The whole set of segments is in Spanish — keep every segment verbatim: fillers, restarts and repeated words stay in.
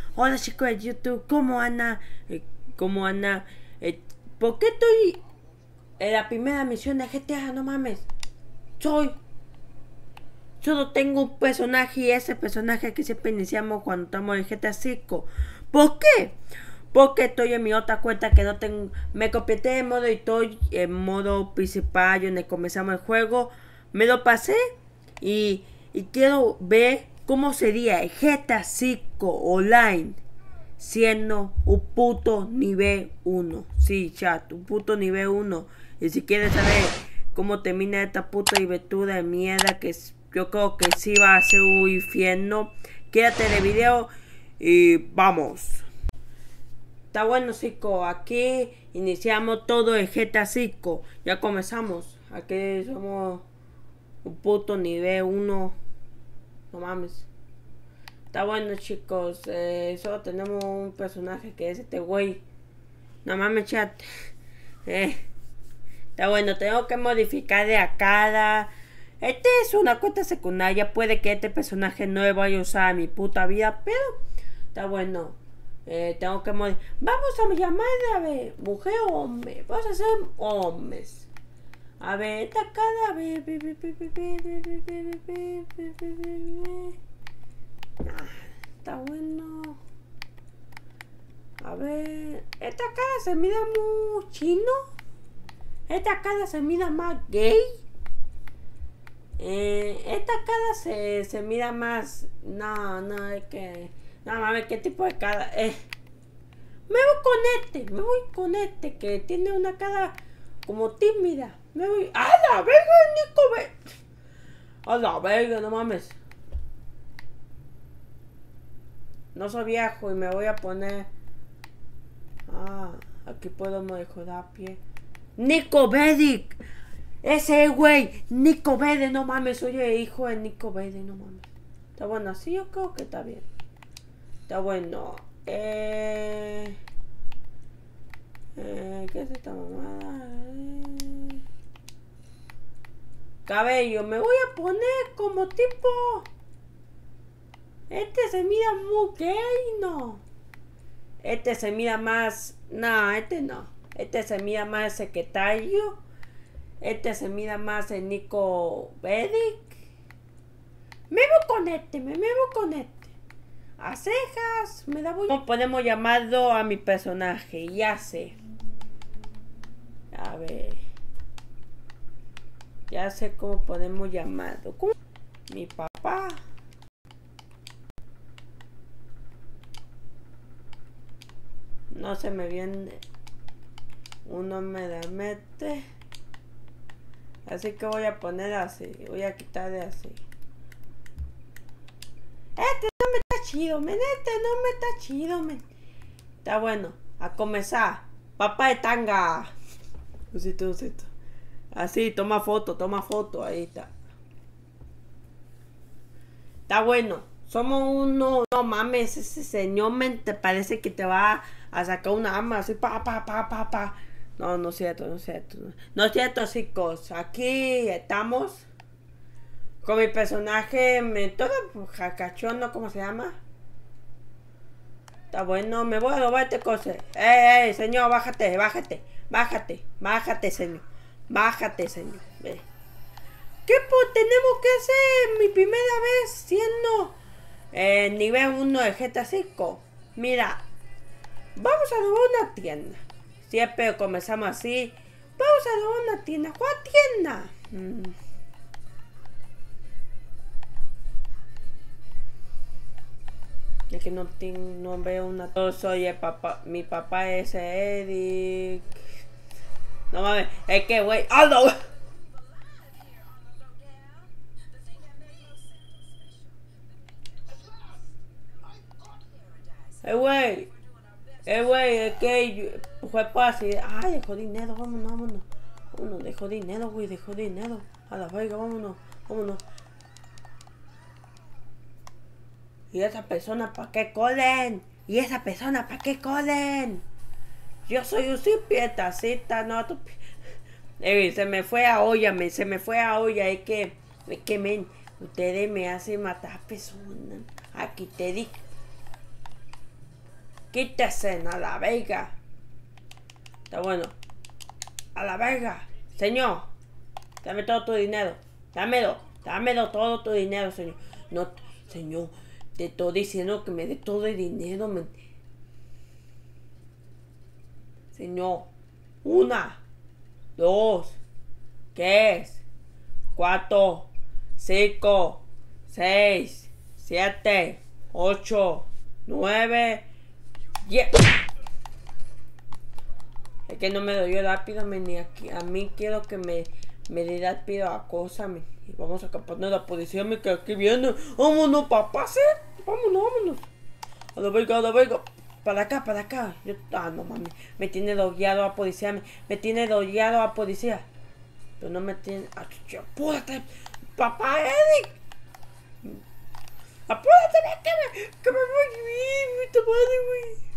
Hola chicos de YouTube, ¿cómo anda? Eh, ¿Cómo anda? Eh, ¿Por qué estoy en la primera misión de G T A? No mames. Soy. Solo tengo un personaje y ese personaje que siempre iniciamos cuando estamos en G T A cinco. ¿Por qué? Porque estoy en mi otra cuenta que no tengo. Me copié de modo y estoy en modo principal donde comenzamos el juego. Me lo pasé y, y quiero ver cómo sería el G T A cinco Online siendo un puto nivel uno. Sí, chat, un puto nivel uno. Y si quieres saber cómo termina esta puta aventura de mierda, que yo creo que sí va a ser un infierno, quédate en el video y vamos. Está bueno, chicos. Aquí iniciamos todo el G T A cinco. Ya comenzamos. Aquí somos un puto nivel uno. No mames. Está bueno, chicos. Eh, solo tenemos un personaje que es este güey. No mames, chat. Eh, está bueno. Tengo que modificar de a cada. Este es una cuenta secundaria. Puede que este personaje no lo vaya a usar en mi puta vida. Pero está bueno. Eh, tengo que modificar. Vamos a llamar a ver. Mujer o hombre. Vamos a hacer hombres. A ver, esta cara. A ver. Está bueno. A ver. Esta cara se mira muy chino. Esta cara se mira más gay. Eh, esta cara se, se mira más. No, no, es que. No mames, ¿qué tipo de cara? Eh. Me voy con este. Me voy con este que tiene una cara como tímida. Me voy. ¡A la verga, Nico! Ve. ¡A la verga, no mames! No soy viejo y me voy a poner. Ah, aquí puedo mejorar pie. Nico Bellic. Ese güey. Nico Bellic, no mames. Soy el hijo de Nico Bellic, no mames. Está bueno, así yo creo que está bien. Está bueno. Eh... Eh, ¿Qué es esta mamada? Eh... Cabello. Me voy a poner como tipo. Este se mira muy gay, ¿no? Este se mira más. No, este no. Este se mira más secretario. Este se mira más en Nico Bellic. Me voy con este, me, me voy con este. A cejas, me da voy. ¿Cómo podemos llamarlo a mi personaje? Ya sé. A ver. Ya sé cómo podemos llamarlo. ¿Cómo? Mi papá. No se me viene. Uno me la mete. Así que voy a poner así. Voy a quitarle así. Este no me está chido, men. Este no me está chido, men. Está bueno. A comenzar. Papá de tanga. Usito, usito. Así, toma foto, toma foto. Ahí está. Está bueno. Somos uno. No mames, ese señor, men, te parece que te va a sacar una arma así. Pa, pa, pa, pa, pa. No, no es cierto, no es cierto. No es cierto, chicos. Aquí estamos con mi personaje, me, todo jacachondo, ¿cómo se llama? Está bueno, me voy a robar este coche. ¡Ey, ey, señor, bájate, bájate! Bájate, bájate, señor. Bájate, señor. Ve. ¿Qué pues tenemos que hacer? Mi primera vez siendo eh, nivel uno de G T A cinco. Mira, vamos a robar una tienda. Siempre comenzamos así. Vamos a robar una tienda. ¿Cuál tienda? Mm. Es que no, no veo una. Yo soy el papá. Mi papá es Eric. No mames. Es que, güey. ¡Ah, no! Eh, güey. Eh, güey. Es que fue fácil. Ay, dejó dinero. Vámonos, vámonos. Vámonos. Dejó dinero, güey. Dejó dinero. A la verga, vámonos. Vámonos. ¿Y esa persona para qué colen? ¿Y esa persona para qué colen? Yo soy un pietacita, no tu... Eh, se me fue a olla, me, se me fue a olla, es que, es que men, ustedes me hacen matar personas. Aquí te di. Quítese a la verga. Está bueno. A la verga. Señor, dame todo tu dinero. Dámelo. Dámelo todo tu dinero, señor. No, señor, te estoy diciendo que me dé todo el dinero. Me... Señor, una, dos, tres, cuatro, cinco, seis, siete, ocho, nueve, diez. Es que no me doy rápido, me, ni aquí, a mí quiero que me, me dé rápido a cosa, me. Y vamos a escapar de la policía, me que aquí viene. Vámonos, papá, ¿sí? Vámonos, vámonos. A la verga, a la verga. Para acá, para acá. Yo, ah, no mames. Me tiene dogueado a policía, me, me tiene dogueado a policía. Pero no me tiene. Apúrate, papá, Eric. Apúrate, que me, que me voy bien, mi madre, güey.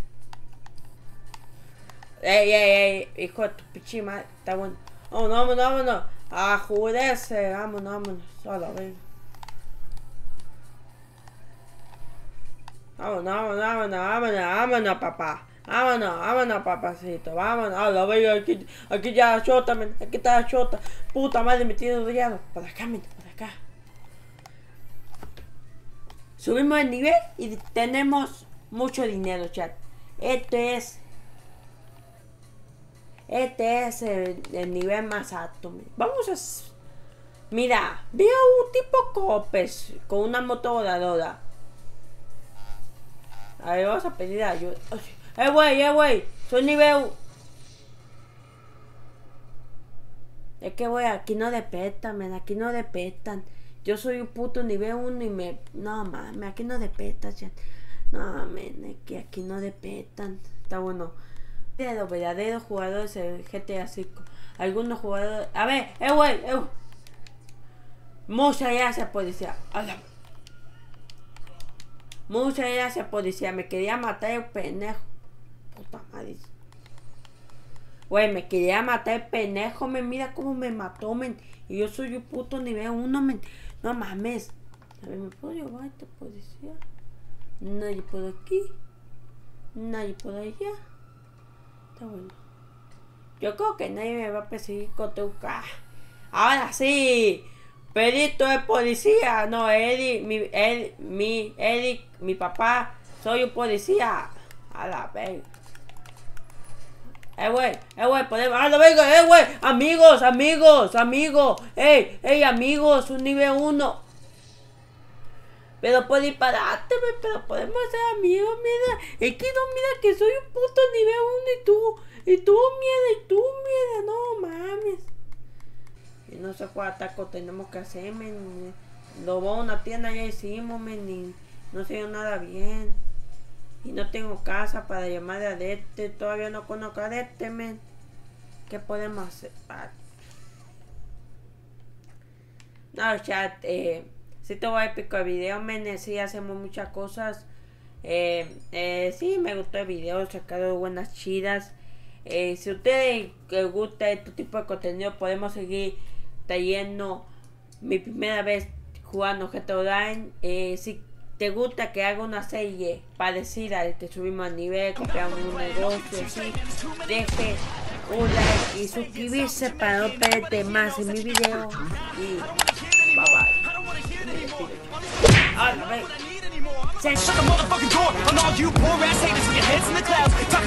Ey, ey, ey, hijo de tu pichi madre, está bueno. Vámonos, vámonos, vámonos. A judarse, vámonos, vámonos. A la verga. Vámonos, vámonos, vámonos, vámonos, vámonos, papá. Vámonos, vámonos, papacito. Vámonos. A la verga, aquí, aquí ya la chota, men. Aquí está la chota. Puta madre, me tiene odiado. Para acá, men, para acá. Subimos el nivel y tenemos mucho dinero, chat. Este es. Este es el, el nivel más alto. Vamos a... Mira, veo un tipo copes con una moto voladora. A ver, vamos a pedir ayuda. Eh, güey, eh, güey. Soy nivel... Es que, güey, aquí no despetan, men. Aquí no despetan. Yo soy un puto nivel uno y me... No, mames, aquí no despetan, chat. No, men, es que aquí no despetan. Está bueno. De los verdaderos jugadores de G T A cinco. Algunos jugadores. A ver, eh, güey, eh. Muchas gracias, policía. Hola. Muchas gracias, policía. Me quería matar el pendejo. Puta madre. Güey, me quería matar el pendejo. Me mira cómo me mató, men. Y yo soy un puto nivel uno, men. No mames. A ver, ¿me puedo llevar a este policía? Nadie por aquí. Nadie por allá. Está bueno. Yo creo que nadie me va a perseguir con tu cara. Ahora sí. Perito de policía. No, Eric, mi, Eric, mi, Eric, mi papá. Soy un policía. A la verga. Eh, güey, eh, güey, podemos. A la verga, eh, güey. Amigos, amigos, amigos. Ey, ey, amigos, un nivel uno. Pero puedo dispararte, pero podemos ser amigos, mira. Es que no, mira que soy un puto nivel uno y tú, y tú, mierda, y tú, mierda, no mames. Y no sé cuál ataco tenemos que hacer, men. Lo voy a una tienda, ya hicimos, men, y no sé nada bien. Y no tengo casa para llamar a este, todavía no conozco a este, men. ¿Qué podemos hacer? Ah. No, chat, eh... Si te voy a épico el video, men, sí hacemos muchas cosas. Eh, eh, sí, me gustó el video, sacaron buenas chidas. Eh, si a ustedes les gusta este tipo de contenido, podemos seguir trayendo mi primera vez jugando G T A Online. Eh, si te gusta que haga una serie parecida al que subimos a nivel, copiamos un negocio, así, deje un like y suscribirse para no perderte más en mi video. Y bye bye. Ah, no, wait. Shut the motherfucking door on all you poor ass haters with your heads in the clouds.